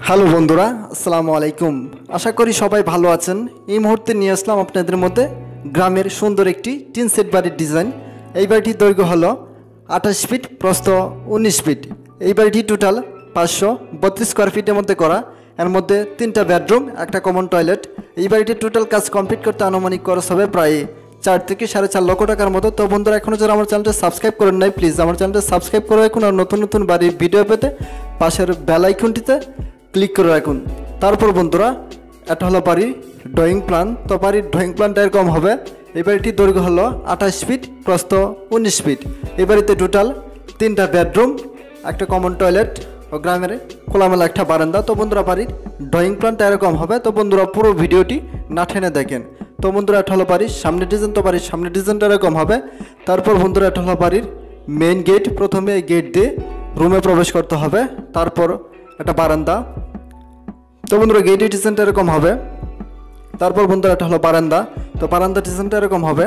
Hello বন্ধুরা, আসসালামু আলাইকুম। আশা করি সবাই ভালো আছেন। এই মুহূর্তে নিয়ে আসলাম আপনাদের মধ্যে গ্রামের সুন্দর একটি টিন সেট বাড়ির ডিজাইন। এই বাড়িটির দৈর্ঘ্য হলো 28 ফিট, প্রস্থ 19 ফিট। এই বাড়িটি টোটাল 532 স্কোয়ার ফিটের মধ্যে করা। এর মধ্যে 3টা বেডরুম, একটা কমন টয়লেট। এই বাড়িটির টোটাল কাজ কমপ্লিট করতে আনুমানিক খরচ হবে প্রায় 4 থেকে 4.5 লক্ষ টাকার মতো। তো বন্ধুরা, এখনও যারা আমার চ্যানেলটা সাবস্ক্রাইব করেন নাই, প্লিজ আমার চ্যানেলটা সাবস্ক্রাইব করে রাখুন। আর নতুন নতুন বাড়ির ভিডিও পেতে পাশের বেল আইকনটিতে ক্লিক করে রাখুন। তারপর বন্ধুরা, এটা হলো বাড়ির ড্রয়িং প্ল্যান। তো বাড়ির ড্রয়িং প্ল্যানটা এরকম হবে। এই বাড়িটির দৈর্ঘ্য হলো 28 ফিট, প্রস্থ 19 ফিট। এই বাড়িতে টোটাল 3টা বেডরুম, একটা কমন টয়লেট ও গ্রামের খোলামেলা একটা বারান্দা। তো বন্ধুরা, বাড়ির ড্রয়িং প্ল্যানটা এরকম হবে। তো বন্ধুরা, পুরো ভিডিওটি না টেনে দেখেন। তো বন্ধুরা, এটা হলো বাড়ির সামনের ডিজাইন। তো বাড়ির সামনের ডিজাইনটা এরকম হবে। তারপর বন্ধুরা, এটা হলো বাড়ির মেইন গেট। প্রথমে এই গেট দিয়ে রুমে প্রবেশ করতে হবে। তারপর একটা বারান্দা। তো বন্ধুরা, গেটের ডিজাইনটা এরকম হবে। তারপর বন্ধুরা, এটা হলো বারান্দা। তো বারান্দার ডিজাইনটা এরকম হবে।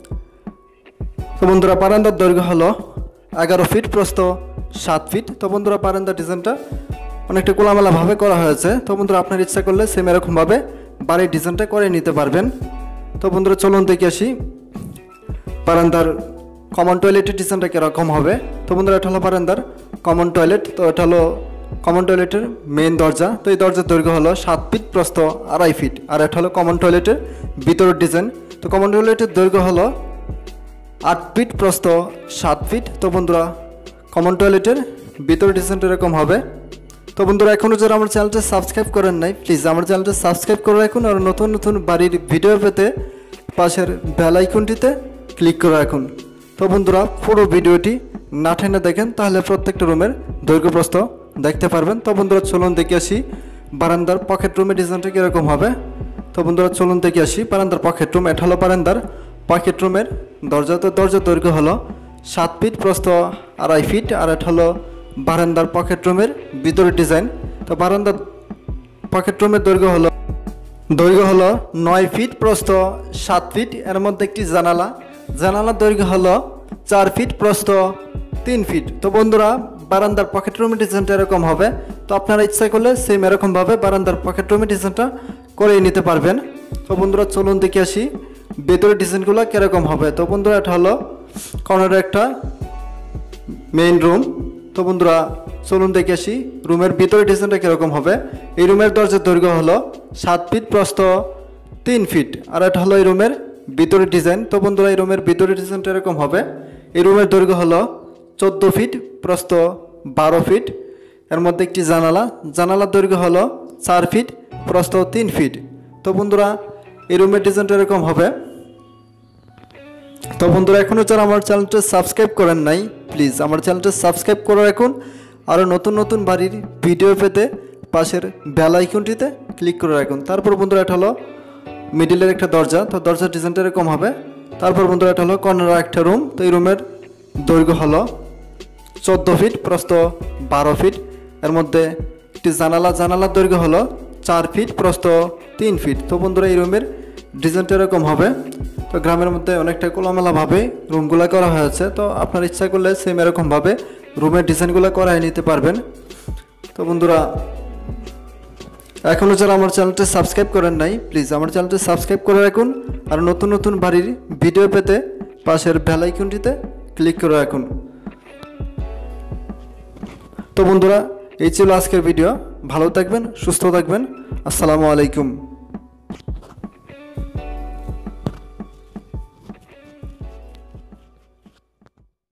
তো বন্ধুরা, বারান্দার দৈর্ঘ্য হলো 11 ফিট, প্রস্থ 7 ফিট। তো বন্ধুরা, বারান্দার ডিজাইনটা অনেকটা খোলামেলাভাবে করা হয়েছে। তো বন্ধুরা, আপনার ইচ্ছা করলে সেম এরকমভাবে বাড়ির ডিজাইনটা করে নিতে পারবেন। তো বন্ধুরা, চলুন দেখে আসি বারান্দার কমন টয়লেটের ডিজাইনটা কীরকম হবে। তো বন্ধুরা, এটা হলো বারান্দার কমন টয়লেট। তো এটা হলো কমন টয়লেটের মেইন দরজা। তো এই দরজার দৈর্ঘ্য হলো 7 ফিট, প্রস্থ 2.5 ফিট। আর এটা হলো কমন টয়লেটের ভিতরের ডিজাইন। তো কমন টয়লেটের দৈর্ঘ্য হলো 8 ফিট, প্রস্থ 7 ফিট। তো বন্ধুরা, কমন টয়লেটের ভিতরের ডিজাইনটা এরকম হবে। তো বন্ধুরা, এখনও যারা আমার চ্যানেলটা সাবস্ক্রাইব করেন নাই, প্লিজ আমার চ্যানেলটা সাবস্ক্রাইব করে রাখুন। আর নতুন নতুন বাড়ির ভিডিও পেতে পাশের বেল আইকনটিতে ক্লিক করে রাখুন। তো বন্ধুরা, পুরো ভিডিওটি না টেনে দেখেন, তাহলে প্রত্যেকটা রুমের দৈর্ঘ্য প্রস্থ দেখতে পারবেন। তো বন্ধুরা, চলুন দেখে আসি বারান্দার পকেট রুমের ডিজাইনটা কীরকম হবে। তো বন্ধুরা, চলুন দেখে আসি বারান্দার পকেট রুম। এটা হলো বারান্দার পকেট রুমের দরজা। তো দরজার দৈর্ঘ্য হলো 7 ফিট, প্রস্থ 2.5 ফিট। আর এটা হলো বারান্দার পকেট রুমের ভিতরের ডিজাইন। তো বারান্দার পকেট রুমের দৈর্ঘ্য হলো 9 ফিট, প্রস্থ 7 ফিট। এর মধ্যে একটি জানালার দৈর্ঘ্য হলো 4 ফিট, প্রস্থ 3 ফিট। তো বন্ধুরা, বারান্দার পকেট রুমের ডিজাইনটা এরকম হবে। তো আপনারা ইচ্ছা করলে সেম এরকমভাবে বারান্দার পকেট রুমের ডিজাইনটা করে নিতে পারবেন। তো বন্ধুরা, চলুন দেখে আসি ভেতরের ডিজাইনগুলো কীরকম হবে। তো বন্ধুরা, এটা হলো কর্নারে একটা মেইন রুম। তো বন্ধুরা, চলুন দেখে আসি রুমের ভিতরের ডিজাইনটা কীরকম হবে। এই রুমের দরজার দৈর্ঘ্য হলো 7 ফিট, প্রস্থ 3 ফিট। আর এটা হলো এই রুমের ভিতরের ডিজাইন। তো বন্ধুরা, এই রুমের ভিতরের ডিজাইনটা এরকম হবে। এই রুমের দৈর্ঘ্য হলো 14 ফিট, প্রস্থ 12 ফিট। এর মধ্যে একটি জানালার দৈর্ঘ্য হলো 4 ফিট, প্রস্থ 3 ফিট। তো বন্ধুরা, এই রুমের ডিজাইনটা এরকম হবে। তো বন্ধুরা, এখনও যারা আমার চ্যানেলটা সাবস্ক্রাইব করেন নাই, প্লিজ আমার চ্যানেলটা সাবস্ক্রাইব করে রাখুন। আরও নতুন নতুন বাড়ির ভিডিও পেতে পাশের বেল আইকনটিতে ক্লিক করে রাখুন। তারপর বন্ধুরা, এটা হলো মিডিলের একটা দরজা। তো দরজার ডিজাইনটা এরকম হবে। তারপর বন্ধুরা, এটা হলো কর্নারের একটা রুম। তো এই রুমের দৈর্ঘ্য হলো 14 ফিট, প্রস্থ 12 ফিট। এর মধ্যে একটি জানালার দৈর্ঘ্য হলো 4 ফিট, প্রস্থ 3 ফিট। তো বন্ধুরা, এই রুমের ডিজাইনটা এরকম হবে। তো গ্রামের মধ্যে অনেকটা খোলামেলাভাবে রুমগুলো করা হয়েছে। তো আপনার ইচ্ছা করলে সেম এরকমভাবে রুমের ডিজাইনগুলো করাই নিতে পারবেন। তো বন্ধুরা, এখনও যারা আমার চ্যানেলটা সাবস্ক্রাইব করেন নাই, প্লিজ আমার চ্যানেলটা সাবস্ক্রাইব করে রাখুন। আর নতুন নতুন বাড়ির ভিডিও পেতে পাশের বেল আইকনটিতে ক্লিক করে রাখুন। তো বন্ধুরা, এই ছিল আজকের ভিডিও। ভালো থাকবেন, সুস্থ থাকবেন। আসসালামু আলাইকুম।